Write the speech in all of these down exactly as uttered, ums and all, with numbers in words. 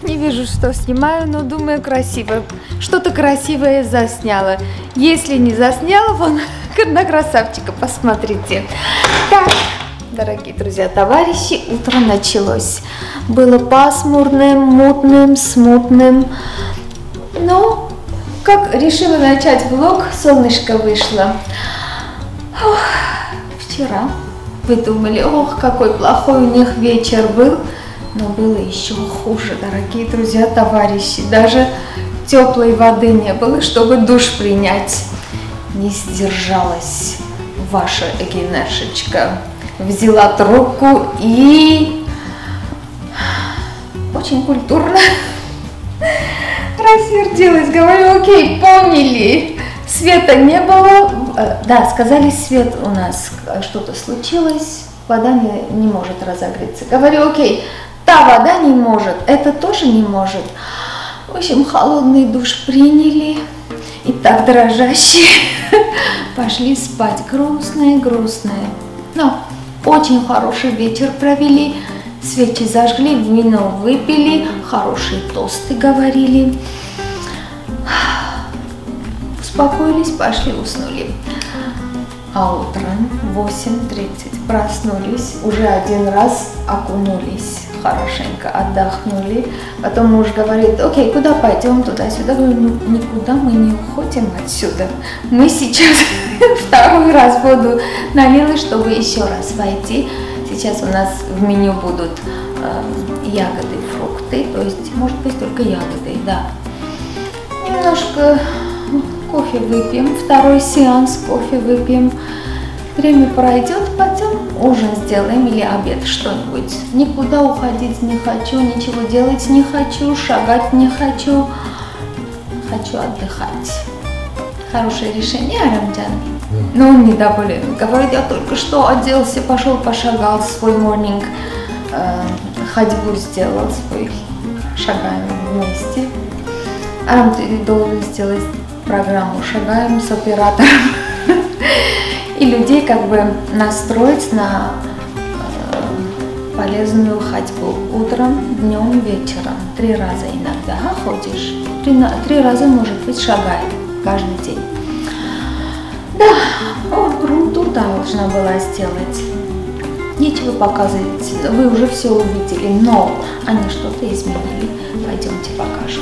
Не вижу, что снимаю, но думаю, красиво. Что-то красивое засняла. Если не засняла, вон на красавчика посмотрите. Так, дорогие друзья, товарищи, утро началось. Было пасмурным, мутным, смутным. Но, как решила начать влог, солнышко вышло. Ох, вчера вы думали, ох, какой плохой у них вечер был. Но было еще хуже, дорогие друзья, товарищи. Даже теплой воды не было, чтобы душ принять. Не сдержалась ваша Эгенешечка. Взяла трубку и очень культурно рассердилась. Говорю, окей, поняли. Света не было. Да, сказали, свет у нас что-то случилось. Вода не, не может разогреться. Говорю, окей. Та вода не может, это тоже не может. В общем, холодный душ приняли. И так дрожащие пошли спать. Грустные, грустные. Но очень хороший вечер провели. Свечи зажгли, вино выпили. Хорошие тосты говорили. Успокоились, пошли, уснули. А утром в восемь тридцать проснулись. Уже один раз окунулись. Хорошенько отдохнули. Потом муж говорит, окей, куда пойдем, туда-сюда. Говорю, ну никуда мы не уходим отсюда. Мы сейчас второй раз воду налили, чтобы еще раз войти. Сейчас у нас в меню будут э, ягоды, фрукты, то есть, может быть, только ягоды, да. Немножко кофе выпьем, второй сеанс кофе выпьем. Время пройдет, потом ужин сделаем или обед, что-нибудь. Никуда уходить не хочу, ничего делать не хочу, шагать не хочу. Хочу отдыхать. Хорошее решение, Арамджан. Но он недоволен. Говорит, я только что оделся, пошел, пошагал, свой морнинг, э, ходьбу сделал, свой шагаем вместе. Арам, ты должен сделать программу «Шагаем» с оператором. И людей как бы настроить на э, полезную ходьбу утром, днем, вечером. Три раза иногда ходишь. Три, три раза, может быть, шагаем каждый день. Да, о, грунтур должна была сделать. Нечего показывать, вы уже все увидели, но они что-то изменили. Пойдемте покажу.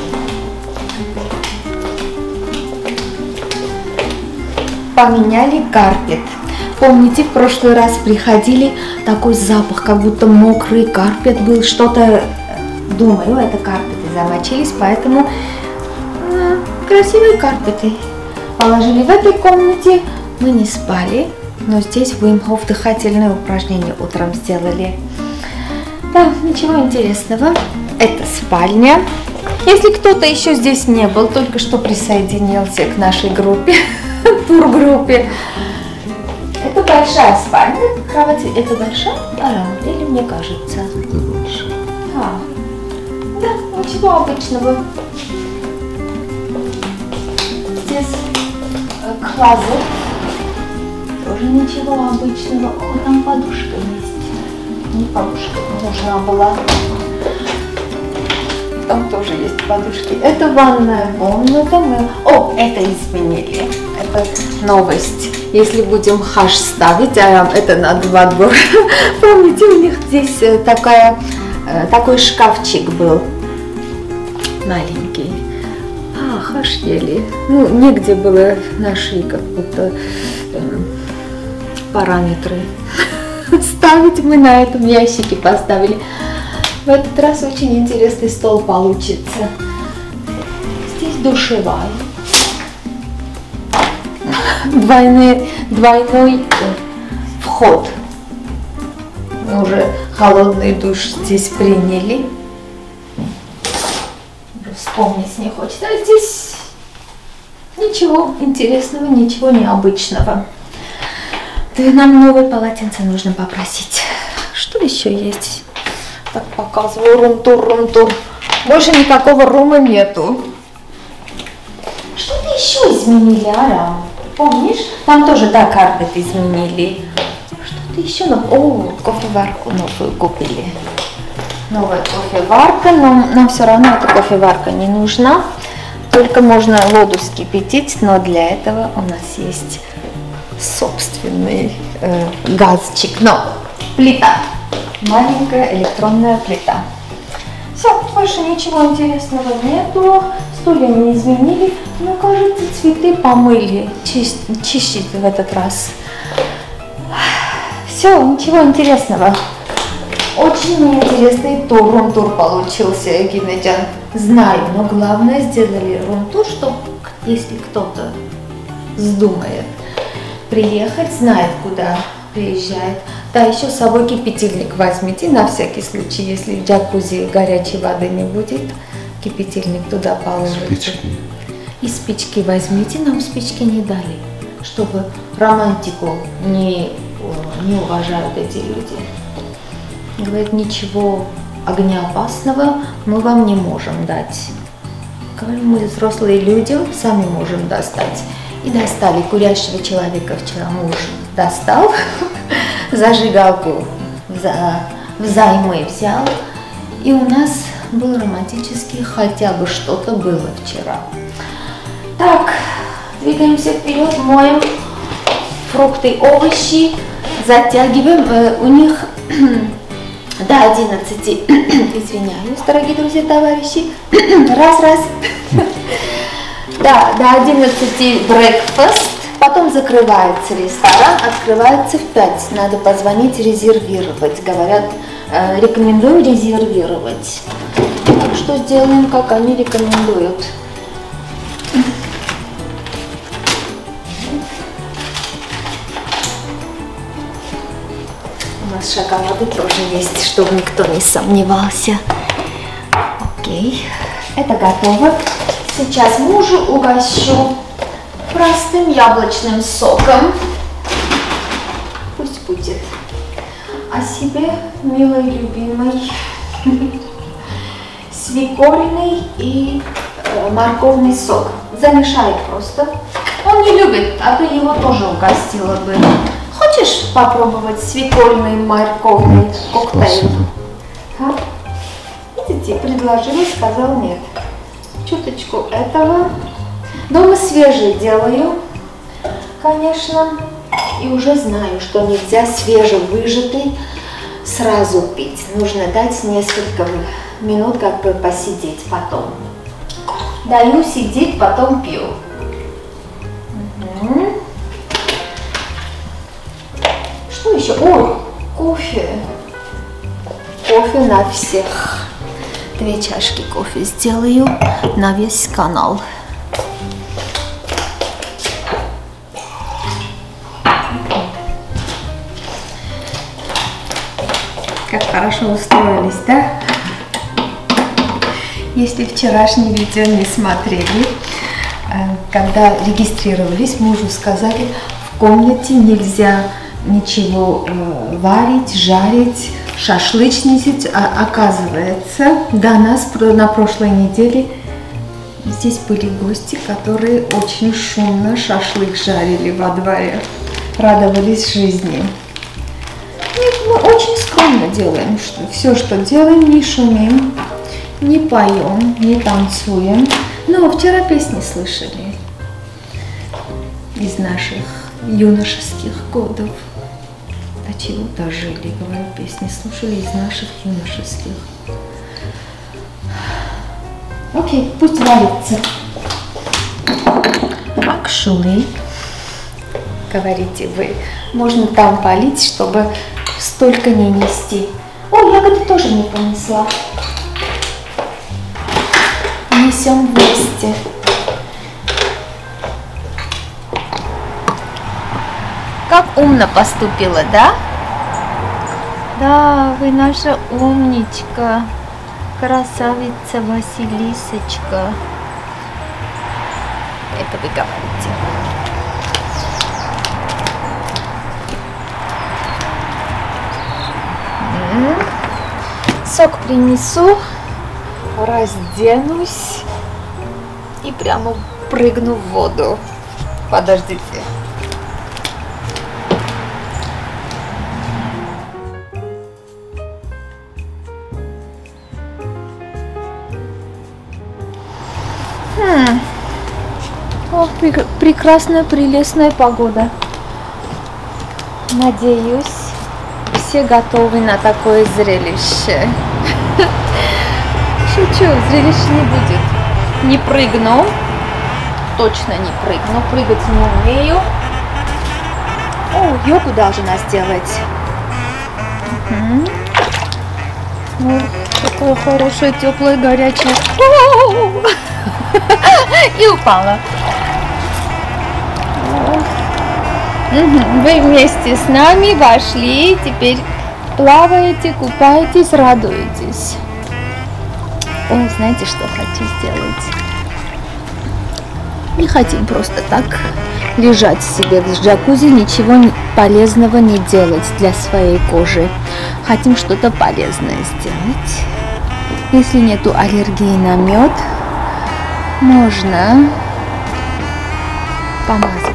Поменяли карпет. Помните, в прошлый раз приходили, такой запах, как будто мокрый карпет был, что-то, думаю, это карпеты замочились, поэтому э, красивые карпеты положили в этой комнате. Мы не спали, но здесь Вим Хоф дыхательное упражнение утром сделали. Да, ничего интересного. Это спальня. Если кто-то еще здесь не был, только что присоединился к нашей группе, тургруппе. Это большая спальня. Кровать это большая? А, или мне кажется? Это большая. А, да, ничего обычного. Здесь э, клозет. Тоже ничего обычного. О, там подушка есть. Не подушка, нужна была. Там тоже есть подушки. Это ванная комната. Мы... О, это изменили. Это новость. Если будем хаш ставить, а это на два двора. Помните, у них здесь такая, такой шкафчик был. Маленький. А, хаш ели. Ну, негде было, нашли как будто э, параметры. Ставить мы на этом ящике поставили. В этот раз очень интересный стол получится. Здесь душевая. Двойный, двойной вход. Мы уже холодный душ здесь приняли. Уже вспомнить не хочется. А здесь ничего интересного, ничего необычного. Да и нам новое полотенце нужно попросить. Что еще есть? Так показываю, рум-тур, рум-тур. Больше никакого рума нету. Что-то еще изменили, Арам. Помнишь? Там тоже, да, карпет изменили. Что-то еще новое. О, кофеварку новую купили. новая кофеварка, но нам все равно эта кофеварка не нужна. Только можно воду вскипятить, но для этого у нас есть собственный э, газчик. Но плита, маленькая электронная плита. Все, больше ничего интересного нету. Стулья не изменили, но, кажется, цветы помыли, чист, чистить в этот раз. Все, ничего интересного. Очень интересный тур, рум-тур получился, Гинеджан. Знаю, но главное сделали рум-тур, чтобы если кто-то вздумает приехать, знает, куда приезжает. Да, еще с собой кипятильник возьмите, на всякий случай, если в джакузи горячей воды не будет, кипятильник туда положите. Спички. И спички возьмите, нам спички не дали, чтобы романтику не, не уважают эти люди. Говорит, ничего огнеопасного мы вам не можем дать. Говорим, мы взрослые люди, сами можем достать. И достали курящего человека вчера муж достал, зажигалку взаймы взял. И у нас был романтический, хотя бы что-то было вчера. Так, двигаемся вперед, моем фрукты, овощи, затягиваем. Э, у них до одиннадцати, извиняюсь, дорогие друзья, товарищи, раз, раз, да, до одиннадцати breakfast, потом закрывается ресторан, открывается в пять, надо позвонить, резервировать, говорят, э, рекомендую резервировать, так что сделаем, как они рекомендуют. У нас шоколады тоже есть, чтобы никто не сомневался. Окей, это готово. Сейчас мужу угощу простым яблочным соком. Пусть будет. А себе, милый, любимый, свекольный и э, морковный сок. Замешай просто. Он не любит, а ты его тоже угостила бы. Хочешь попробовать свекольный морковный коктейль? А? Видите, предложила, сказал нет. Чуточку этого. Дома свежий делаю, конечно. И уже знаю, что нельзя свежевыжатый сразу пить. Нужно дать несколько минут, как бы посидеть потом. Даю сидеть, потом пью. Угу. Что еще? Ой, кофе. Кофе на всех. Две чашки кофе сделаю на весь канал. Как хорошо устроились, да? Если вчерашнее видео не смотрели, когда регистрировались, мужу сказали, в комнате нельзя ничего э, варить, жарить, шашлычничать. А, оказывается, до нас на прошлой неделе здесь были гости, которые очень шумно шашлык жарили во дворе, радовались жизни. И мы очень скромно делаем, что все, что делаем, не шумим, не поем, не танцуем. Но вчера песни слышали из наших юношеских годов. До чего дожили, говорю, песни слушали из наших юношеских. Окей, пусть варится. Actually, говорите вы, можно там полить, чтобы столько не нести. О, ягоды тоже не понесла. Несем вместе. Как умно поступила, да? Да, вы наша умничка, красавица Василисочка. Это вы говорите. М-м. Сок принесу, разденусь и прямо прыгну в воду. Подождите. М-м. О, прек- прекрасная, прелестная погода. Надеюсь, все готовы на такое зрелище. Шучу, зрелища не будет. Не прыгну. Точно не прыгну. Прыгать не умею. О, йогу должна сделать. Угу. О, такое хорошее, теплое, горячее. И упала. Вы вместе с нами вошли, теперь плаваете, купаетесь, радуетесь. О, знаете, что хочу сделать? Не хотим просто так лежать себе в джакузи, ничего полезного не делать для своей кожи. Хотим что-то полезное сделать. Если нету аллергии на мед, можно помазать.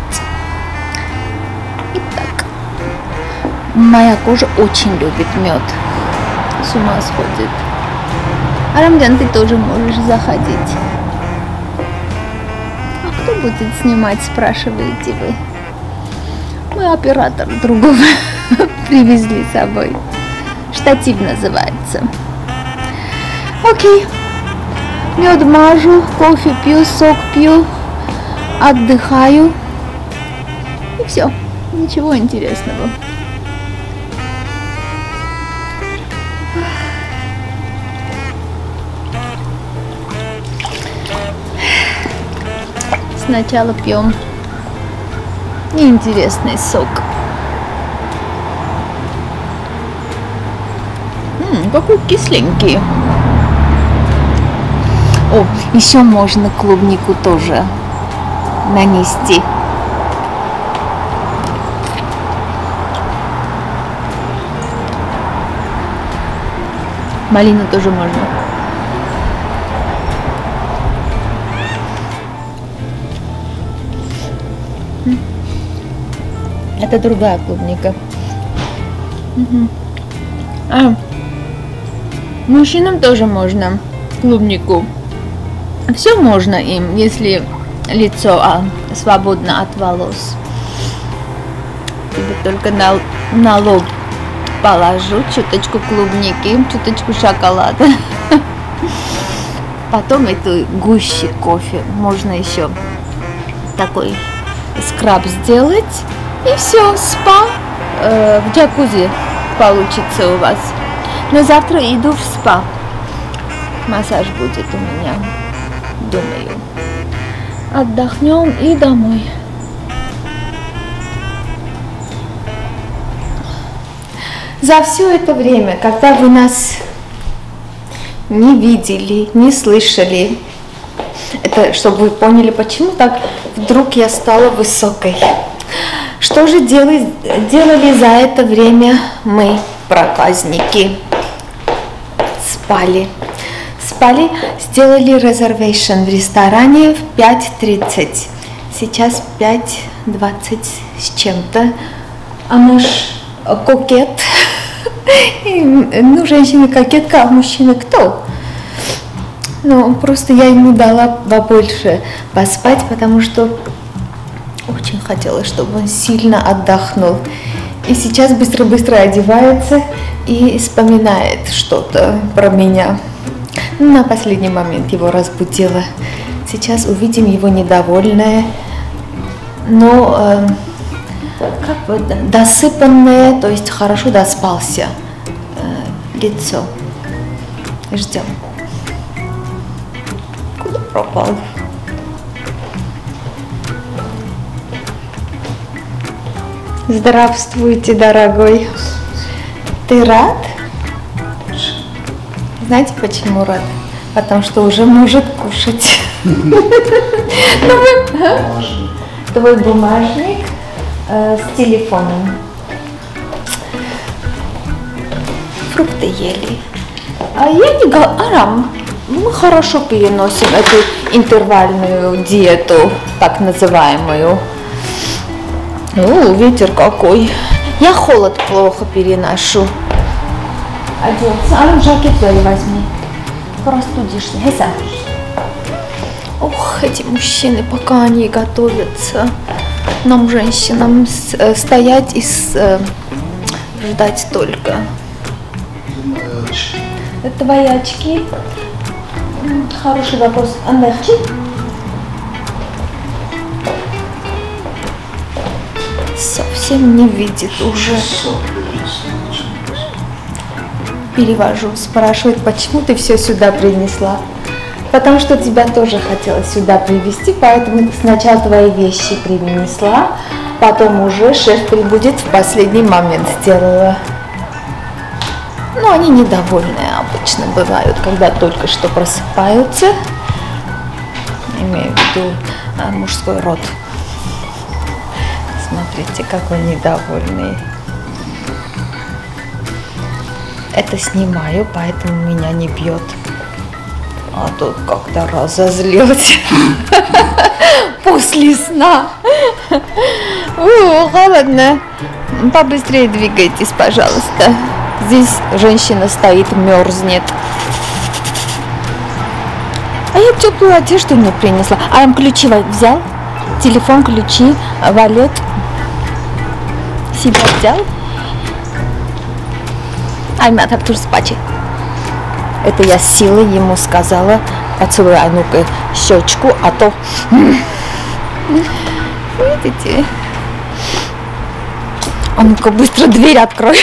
Итак, моя кожа очень любит мед. С ума сходит. Арамджан, ты тоже можешь заходить. А кто будет снимать, спрашиваете вы? Мой оператор другого привезли с собой. Штатив называется. Окей. Мед мажу, кофе пью, сок пью, отдыхаю. И все. Ничего интересного. Сначала пьем неинтересный сок. М-м, какой кисленький. О, еще можно клубнику тоже нанести. Малину тоже можно. Это другая клубника. Угу. А, мужчинам тоже можно клубнику. Все можно им, если лицо а, свободно от волос. Тебе только на, на лоб положу чуточку клубники, чуточку шоколада. Потом эту гуще кофе можно еще такой скраб сделать. И все, спа э, в джакузи получится у вас. Но завтра иду в спа. Массаж будет у меня, думаю. Отдохнем и домой. За все это время, когда вы нас не видели, не слышали, это чтобы вы поняли, почему так вдруг я стала высокой. Что же делали, делали за это время мы, проказники? Спали. Спали, сделали резервейшн в ресторане в пять тридцать. Сейчас пять двадцать с чем-то. А муж кокет. Ну, женщина кокетка, а мужчина кто? Ну, просто я ему дала побольше поспать, потому что очень хотела, чтобы он сильно отдохнул. И сейчас быстро-быстро одевается и вспоминает что-то про меня. На последний момент его разбудила. Сейчас увидим его недовольное, но э, как бы досыпанное, то есть хорошо доспался э, лицо. Ждем. Куда пропал? Здравствуйте, дорогой. Ты рад? Знаете, почему рад? Потому что уже может кушать. Твой бумажник с телефоном. Фрукты ели. А я не говорю, Арам, мы хорошо переносим эту интервальную диету, так называемую. О, ветер какой. Я холод плохо переношу. Одеться. А ну жакет твой возьми. Простудишься. Хеса. Ох, эти мужчины, пока они готовятся, нам, женщинам, стоять и с, ждать только. Это твои очки. Хороший вопрос. Андерчи? Совсем не видит уже. Перевожу, спрашивает, почему ты все сюда принесла? Потому что тебя тоже хотела сюда привезти, поэтому сначала твои вещи принесла, потом уже шеф прибудет, в последний момент сделала. Но они недовольные обычно бывают, когда только что просыпаются. Имею в виду а, мужской род. Смотрите, какой недовольный. Это снимаю, поэтому меня не бьет. А тут как-то разозлилась после сна. О, холодно. Побыстрее двигайтесь, пожалуйста. Здесь женщина стоит, мерзнет. А я теплую одежду не принесла. А им ключи взял? Телефон, ключи, валет. Себя взял? Ай, надо тоже спать. Это я силой ему сказала, поцелуй, а ну-ка, щечку, а то... Видите? А ну-ка, быстро дверь открой.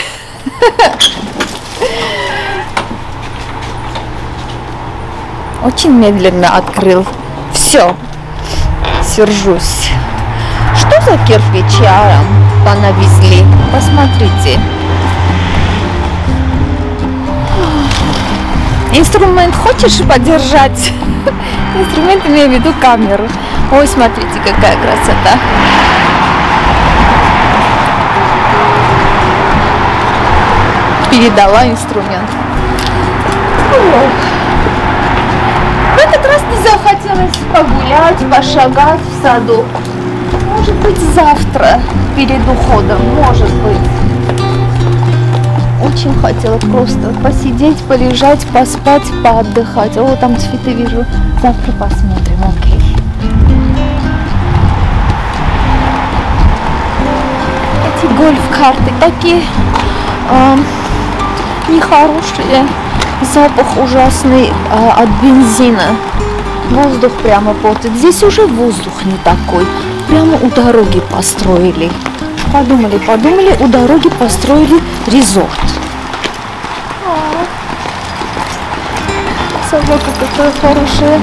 Очень медленно открыл. Все, сержусь. Что за кирпичи понавезли? Посмотрите. Инструмент хочешь подержать? Инструмент, имею в виду камеру. Ой, смотрите, какая красота. Передала инструмент. В этот раз не захотелось погулять, пошагать в саду. Может быть, завтра, перед уходом, может быть. Очень хотела просто посидеть, полежать, поспать, поотдыхать. О, там цветы вижу. Завтра посмотрим, окей. Эти гольф-карты такие э, нехорошие. Запах ужасный э, от бензина. Воздух прямо портит. Здесь уже воздух не такой. Прямо у дороги построили. Подумали, подумали, у дороги построили резорт. Собака какая хорошая.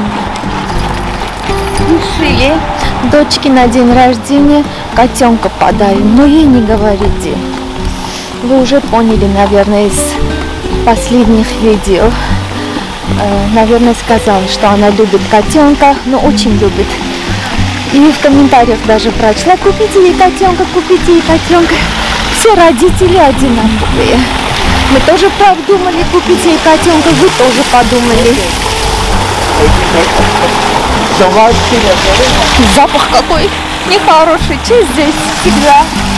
Решили дочке на день рождения котенка подарим, но ей не говорите. Вы уже поняли, наверное, из последних видео. Наверное, сказала, что она любит котенка, но очень любит. И в комментариях даже прочла: купите ей котенка, купите ей котенка. Все родители одинаковые. Мы тоже так думали, купить ей котенка, вы тоже подумали. Запах какой нехороший, че здесь всегда.